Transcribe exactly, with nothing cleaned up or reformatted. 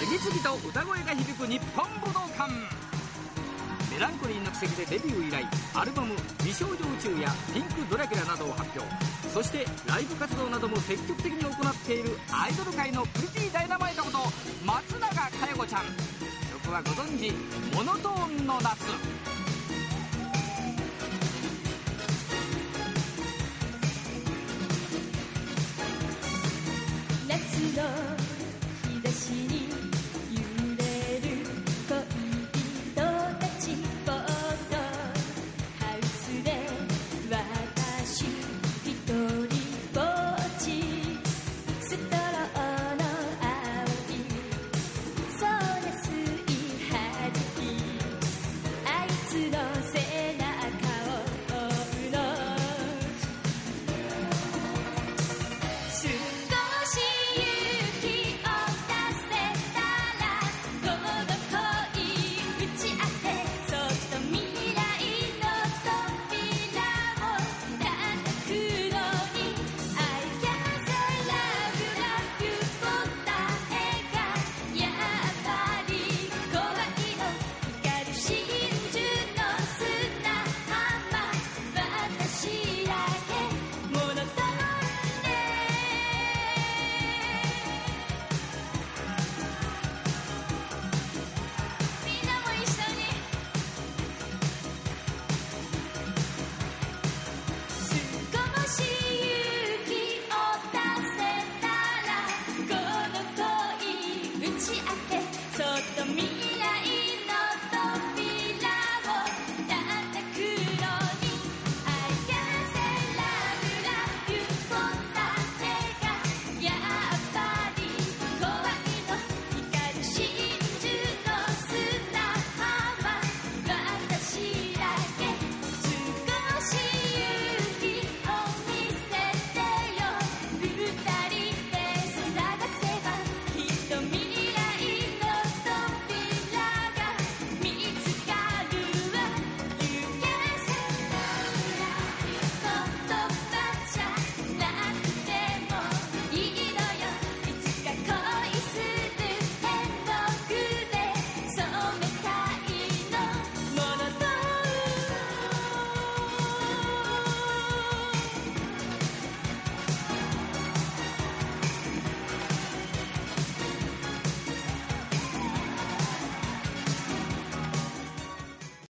次々と歌声が響く日本武道館。メランコリーの奇跡でデビュー以来、アルバム「美少女宇宙」や「ピンクドラキュラ」などを発表。そしてライブ活動なども積極的に行っているアイドル界のプリティダイナマイトこと松永佳代子ちゃん。曲はご存知、モノトーンの夏。 夏の